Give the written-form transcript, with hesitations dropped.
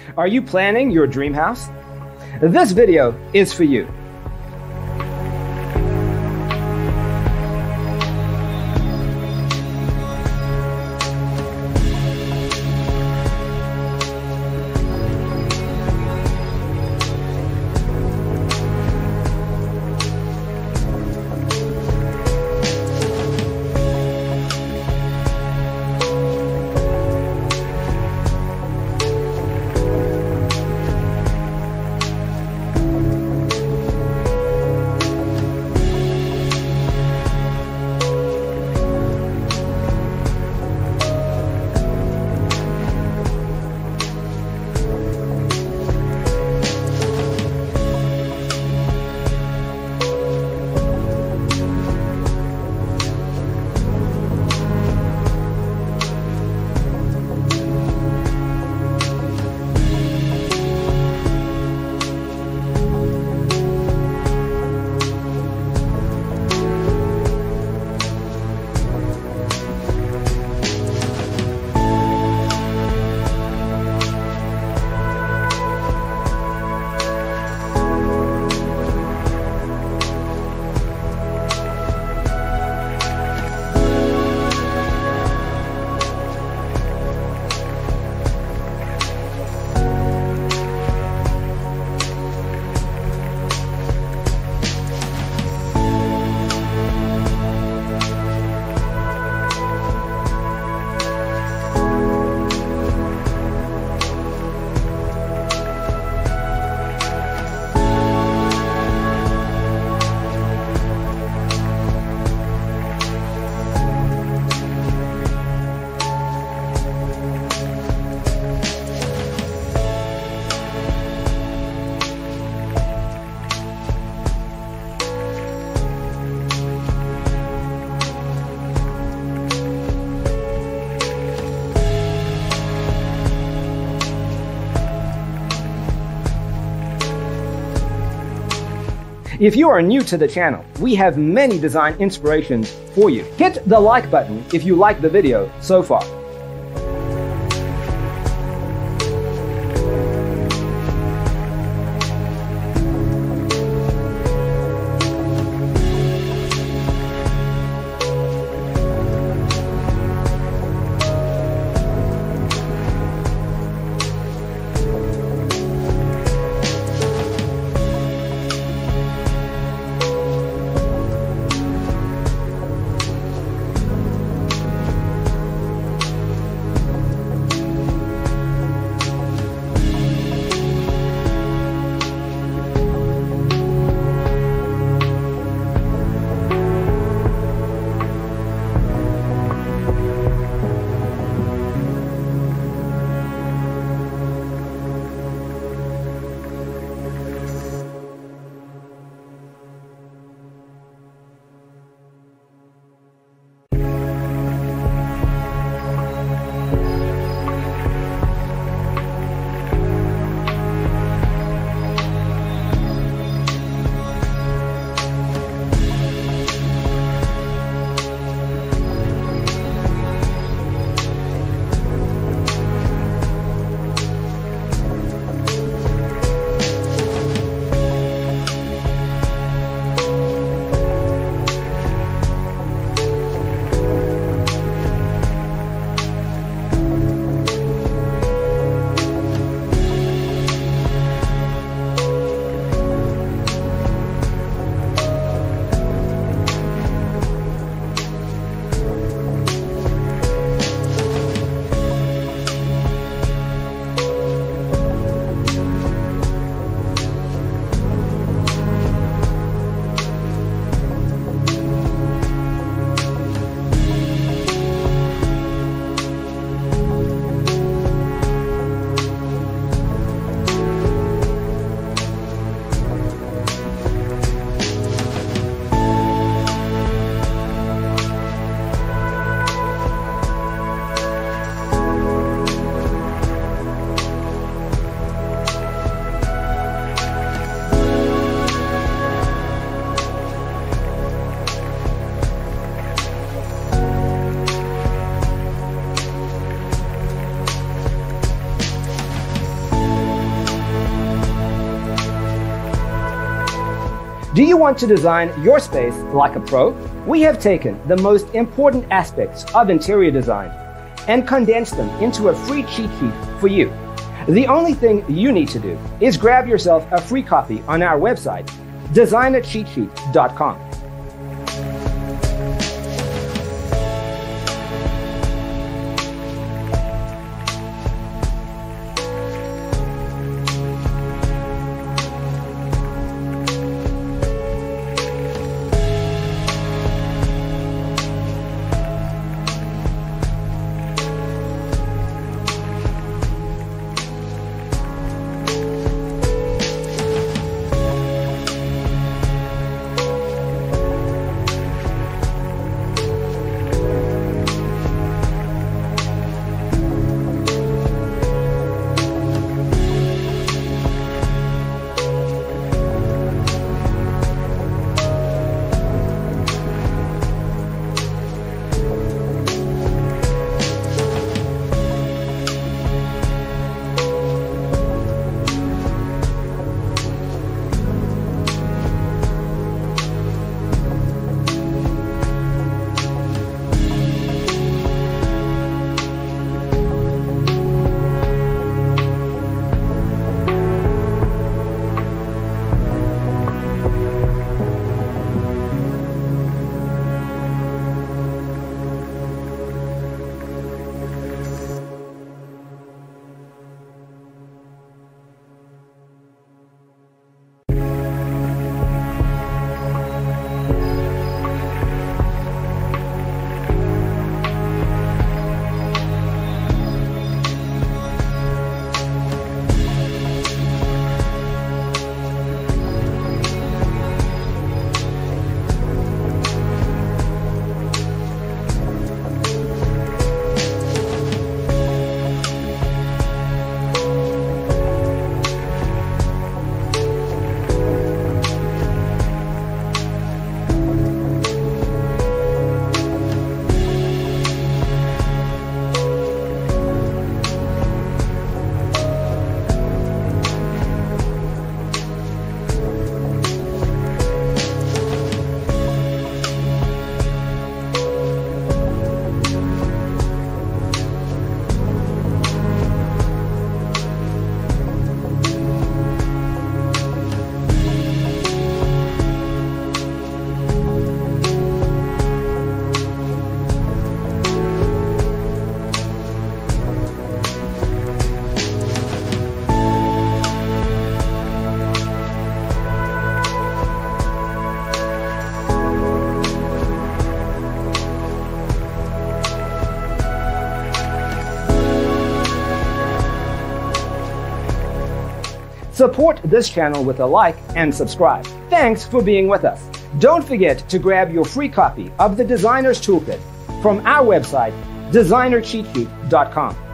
Are you planning your dream house? This video is for you. If you are new to the channel, we have many design inspirations for you. Hit the like button if you like the video so far. Do you want to design your space like a pro? We have taken the most important aspects of interior design and condensed them into a free cheat sheet for you. The only thing you need to do is grab yourself a free copy on our website, designercheatsheet.com. Support this channel with a like and subscribe. Thanks for being with us. Don't forget to grab your free copy of the Designer's Toolkit from our website, designercheatsheet.com.